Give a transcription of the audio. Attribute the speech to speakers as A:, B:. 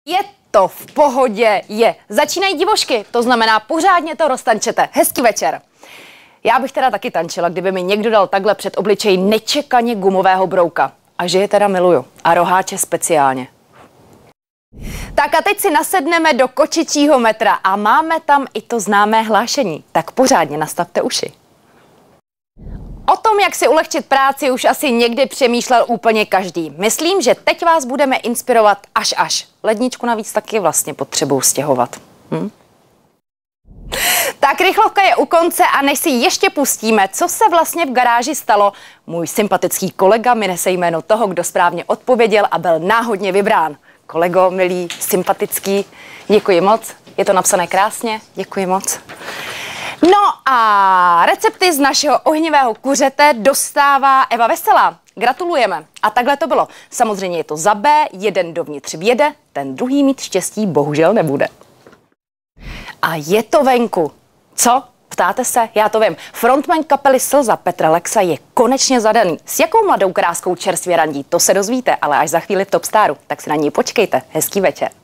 A: Je to v pohodě, je. Začínají divošky, to znamená pořádně to roztančete. Hezký večer. Já bych teda taky tančila, kdyby mi někdo dal takhle před obličej nečekaně gumového brouka. A že je teda miluju. A roháče speciálně. Tak a teď si nasedneme do kočičího metra a máme tam i to známé hlášení. Tak pořádně nastavte uši. O tom, jak si ulehčit práci, už asi někdy přemýšlel úplně každý. Myslím, že teď vás budeme inspirovat až. Ledničku navíc taky vlastně potřebuju stěhovat. Tak rychlovka je u konce a než si ještě pustíme, co se vlastně v garáži stalo, můj sympatický kolega mi nese jméno toho, kdo správně odpověděl a byl náhodně vybrán. Kolego, milý, sympatický, děkuji moc. Je to napsané krásně, děkuji moc. No a recepty z našeho ohnivého kuřete dostává Eva Veselá. Gratulujeme. A takhle to bylo. Samozřejmě je to za B, jeden dovnitř vjede, ten druhý mít štěstí bohužel nebude. A je to venku. Co? Ptáte se? Já to vím. Frontman kapely Slza Petr Lexa je konečně zadaný. S jakou mladou kráskou čerstvě randí, to se dozvíte, ale až za chvíli v Top Staru. Tak si na ní počkejte. Hezký večer.